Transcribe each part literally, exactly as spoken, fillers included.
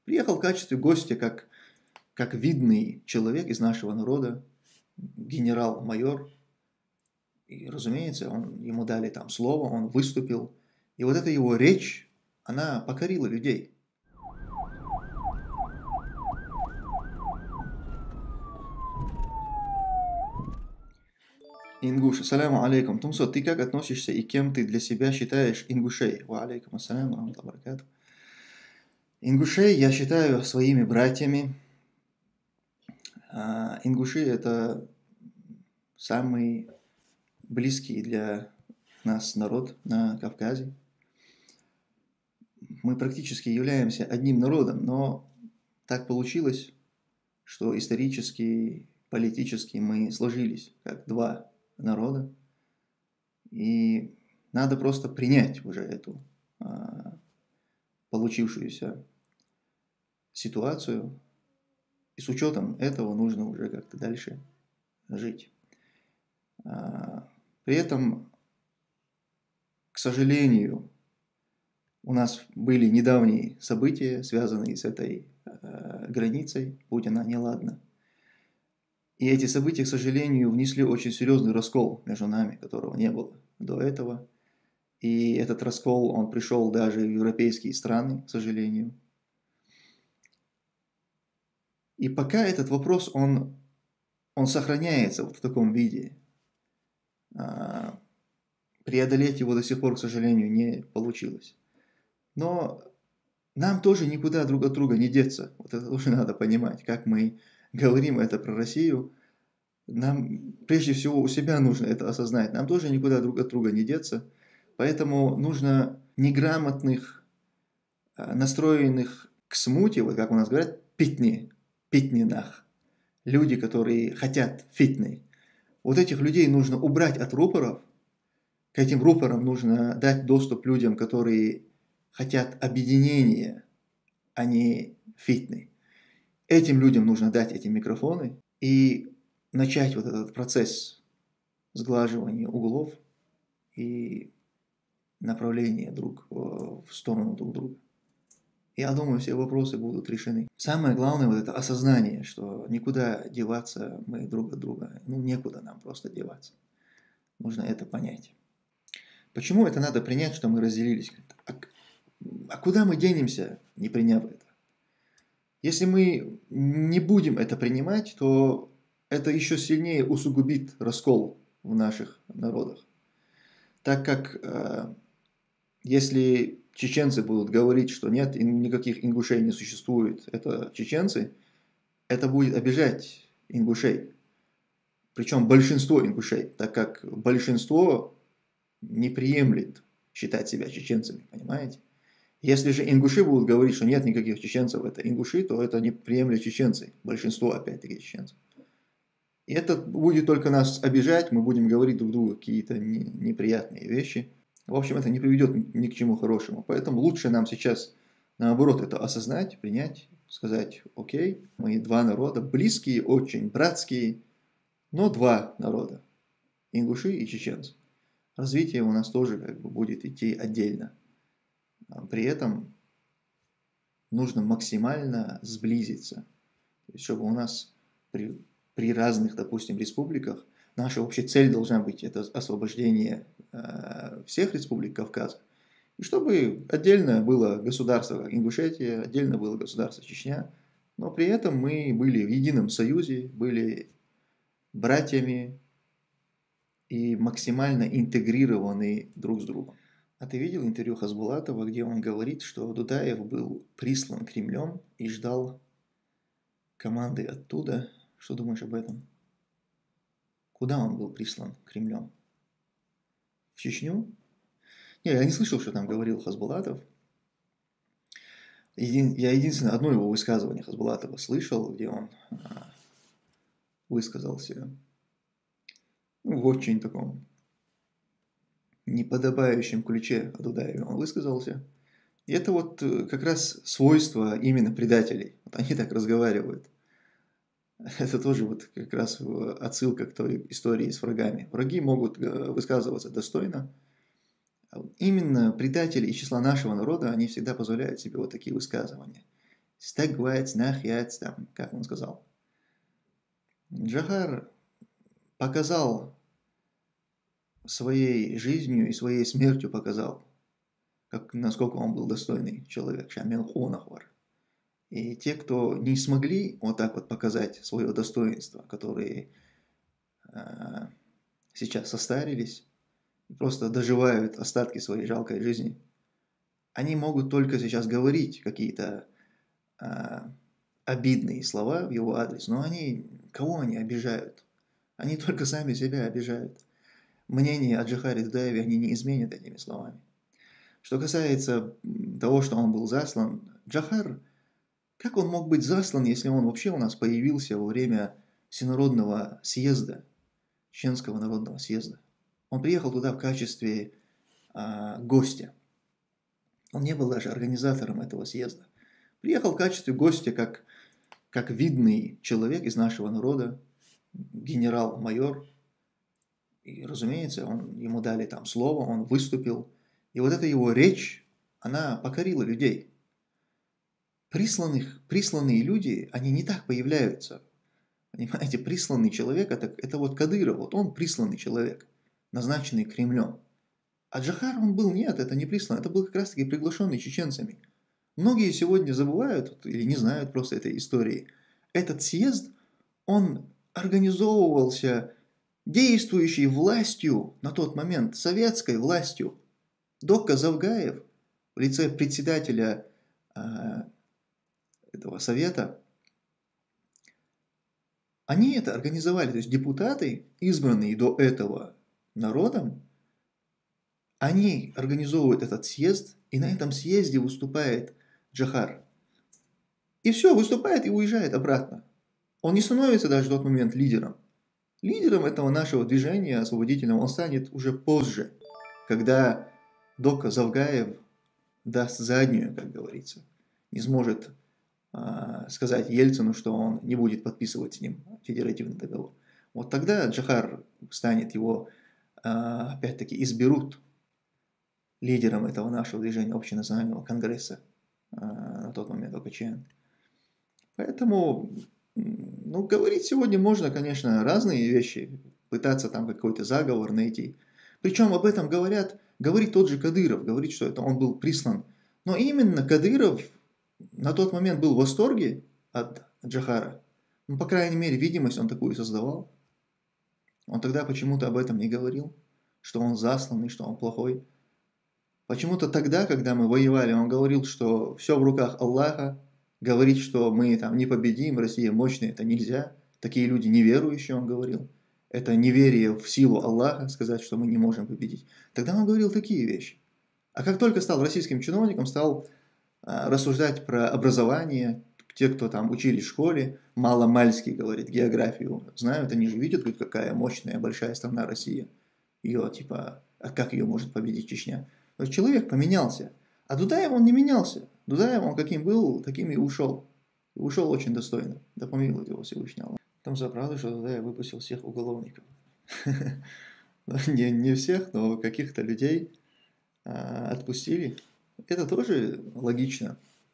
Приехал в качестве гостя, как, как видный человек из нашего народа, генерал-майор. И, разумеется, он, ему дали там слово, он выступил. И вот эта его речь, она покорила людей. Ингуш, ассаляму алейкум. Тумсо, ты как относишься и кем ты для себя считаешь ингушей? Ва алейкум ассаляму рахматуллахи ва баракатух. Ингушей я считаю своими братьями. А, ингуши – это самый близкий для нас народ на Кавказе. Мы практически являемся одним народом, но так получилось, что исторически, политически мы сложились как два народа. И надо просто принять уже эту а, получившуюся ситуацию. И с учетом этого нужно уже как-то дальше жить. А, при этом, к сожалению, у нас были недавние события, связанные с этой э, границей, будь она неладна. И эти события, к сожалению, внесли очень серьезный раскол между нами, которого не было до этого. И этот раскол, он пришел даже в европейские страны, к сожалению. И пока этот вопрос, он, он сохраняется вот в таком виде, а, преодолеть его до сих пор, к сожалению, не получилось. Но нам тоже никуда друг от друга не деться. Вот это тоже надо понимать. Как мы говорим это про Россию, нам прежде всего у себя нужно это осознать. Нам тоже никуда друг от друга не деться. Поэтому нужно неграмотных, настроенных к смуте, вот как у нас говорят, питни, питнинах. Люди, которые хотят фитны. Вот этих людей нужно убрать от рупоров. К этим рупорам нужно дать доступ людям, которые хотят объединения, а не фитны. Этим людям нужно дать эти микрофоны и начать вот этот процесс сглаживания углов и направления друг в сторону друг друга. Я думаю, все вопросы будут решены. Самое главное вот это осознание, что никуда деваться мы друг от друга, ну некуда нам просто деваться. Нужно это понять. Почему это надо принять, что мы разделились? А куда мы денемся, не приняв это? Если мы не будем это принимать, то это еще сильнее усугубит раскол в наших народах. Так как э, если чеченцы будут говорить, что нет, никаких ингушей не существует, это чеченцы, это будет обижать ингушей. Причем большинство ингушей, так как большинство не приемлет считать себя чеченцами, понимаете? Если же ингуши будут говорить, что нет никаких чеченцев, это ингуши, то это не приемлют чеченцы. Большинство, опять-таки, чеченцев. И это будет только нас обижать, мы будем говорить друг другу какие-то неприятные вещи. В общем, это не приведет ни к чему хорошему. Поэтому лучше нам сейчас, наоборот, это осознать, принять, сказать, окей, мы два народа, близкие, очень братские, но два народа. Ингуши и чеченцы. Развитие у нас тоже как бы будет идти отдельно. При этом нужно максимально сблизиться, чтобы у нас при, при разных, допустим, республиках, наша общая цель должна быть это освобождение э, всех республик Кавказа, и чтобы отдельно было государство как Ингушетия, отдельно было государство Чечня, но при этом мы были в едином союзе, были братьями и максимально интегрированы друг с другом. А ты видел интервью Хасбулатова, где он говорит, что Дудаев был прислан Кремлем и ждал команды оттуда? Что думаешь об этом? Куда он был прислан Кремлем? В Чечню? Не, я не слышал, что там говорил Хасбулатов. Един... Я единственное одно его высказывание Хасбулатова слышал, где он а, высказался ну, в очень таком неподобающем ключе о Дудаеве он высказался. И это вот как раз свойство именно предателей. Вот они так разговаривают. Это тоже вот как раз отсылка к той истории с врагами. Враги могут высказываться достойно. Именно предатели из числа нашего народа, они всегда позволяют себе вот такие высказывания. стагвать, нахять, там, как он сказал. Джохар показал своей жизнью и своей смертью показал, как, насколько он был достойный человек. Шамилхунахвар. И те, кто не смогли вот так вот показать свое достоинство, которые э, сейчас состарились, просто доживают остатки своей жалкой жизни, они могут только сейчас говорить какие-то э, обидные слова в его адрес, но они, кого они обижают? Они только сами себя обижают. Мнение о Джохаре Дудаеве они не изменят этими словами. Что касается того, что он был заслан, Джохар, как он мог быть заслан, если он вообще у нас появился во время всенародного съезда, Чеченского народного съезда? Он приехал туда в качестве а, гостя. Он не был даже организатором этого съезда. Приехал в качестве гостя, как, как видный человек из нашего народа, генерал-майор. И, разумеется, он, ему дали там слово, он выступил. И вот эта его речь, она покорила людей. Присланных, присланные люди, они не так появляются. Понимаете, присланный человек, это, это вот Кадыров, вот он присланный человек, назначенный Кремлем. А Джохар, он был, нет, это не присланный, это был как раз-таки приглашенный чеченцами. Многие сегодня забывают или не знают просто этой истории. Этот съезд, он организовывался действующей властью на тот момент, советской властью. Докка Завгаев в лице председателя э, этого совета, они это организовали, то есть депутаты, избранные до этого народом, они организовывают этот съезд, и на этом съезде выступает Джохар. И все, выступает и уезжает обратно. Он не становится даже в тот момент лидером. Лидером этого нашего движения освободительного он станет уже позже, когда Докка Завгаев даст заднюю, как говорится, не сможет а, сказать Ельцину, что он не будет подписывать с ним федеративный договор. Вот тогда Джохар станет его, а, опять-таки, изберут лидером этого нашего движения общенационального конгресса а, на тот момент ОКЧН. Поэтому, ну, говорить сегодня можно, конечно, разные вещи, пытаться там какой-то заговор найти. Причем об этом говорят, говорит тот же Кадыров, говорит, что это он был прислан. Но именно Кадыров на тот момент был в восторге от Джохара. Ну, по крайней мере, видимость он такую создавал. Он тогда почему-то об этом не говорил, что он засланный, что он плохой. Почему-то тогда, когда мы воевали, он говорил, что все в руках Аллаха, говорить, что мы там не победим, Россия мощная, это нельзя. Такие люди неверующие, он говорил. Это неверие в силу Аллаха, сказать, что мы не можем победить. Тогда он говорил такие вещи. А как только стал российским чиновником, стал а, рассуждать про образование, те, кто там учились в школе, маломальски, говорит, географию знают, они же видят, какая мощная, большая страна Россия. Ее, типа, а как ее может победить Чечня? То есть человек поменялся. А Дудаев он не менялся. Дудаев он каким был, таким и ушел. И ушел очень достойно. Да помилует его Всевышний Аллах. Там за правду, что Дудаев выпустил всех уголовников. не, не всех, но каких-то людей а, отпустили. Это тоже логично.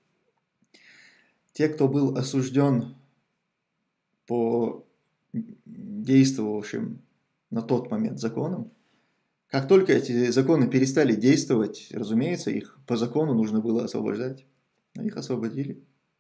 Те, кто был осужден по действовавшим на тот момент законам, как только эти законы перестали действовать, разумеется, их по закону нужно было освобождать. Но их освободили.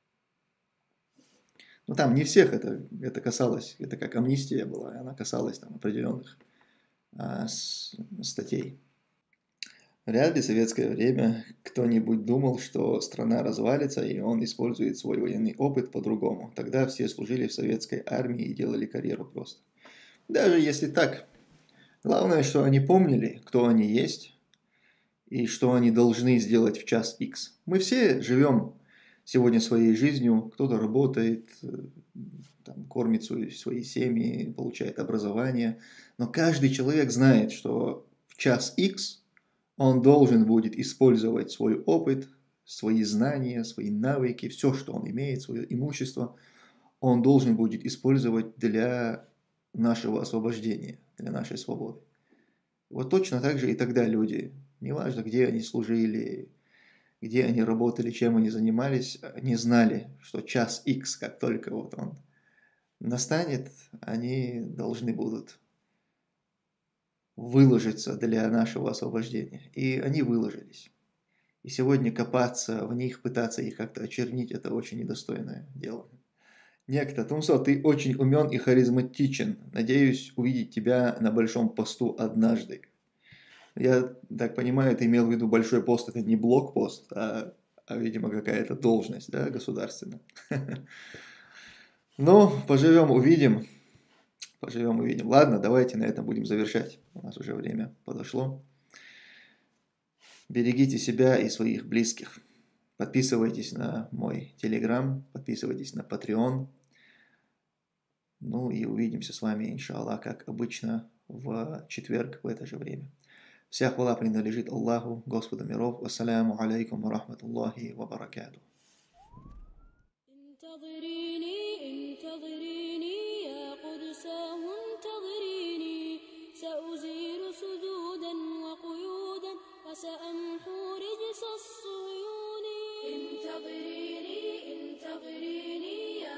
Но там не всех это, это касалось, это как амнистия была, она касалась там определенных а, с, статей. Вряд ли в советское время кто-нибудь думал, что страна развалится, и он использует свой военный опыт по-другому. Тогда все служили в советской армии и делали карьеру просто. Даже если так, главное, что они помнили, кто они есть, и что они должны сделать в час икс. Мы все живем сегодня своей жизнью, кто-то работает, там, кормит свои, свои семьи, получает образование, но каждый человек знает, что в час икс он должен будет использовать свой опыт, свои знания, свои навыки, все, что он имеет, свое имущество, он должен будет использовать для нашего освобождения, для нашей свободы. Вот точно так же и тогда люди, неважно, где они служили, где они работали, чем они занимались, не знали, что час X, как только вот он настанет, они должны будут выложиться для нашего освобождения. И они выложились. И сегодня копаться в них, пытаться их как-то очернить, это очень недостойное дело. Некто, Тумсо, ты очень умен и харизматичен. Надеюсь увидеть тебя на большом посту однажды. Я так понимаю, ты имел в виду большой пост, это не блокпост, а, а видимо, какая-то должность, да, государственная. Ну, поживем, увидим. Поживем, увидим. Ладно, давайте на этом будем завершать. У нас уже время подошло. Берегите себя и своих близких. Подписывайтесь на мой Телеграм, подписывайтесь на Patreon. Ну и увидимся с вами, иншаллах, как обычно, в четверг в это же время. Вся хвала принадлежит Аллаху, Господу миров. Вассаляму алейкум ва рахматуллахи ва баракату. سأمحو رجس الصهيون انتظريني انتظريني يا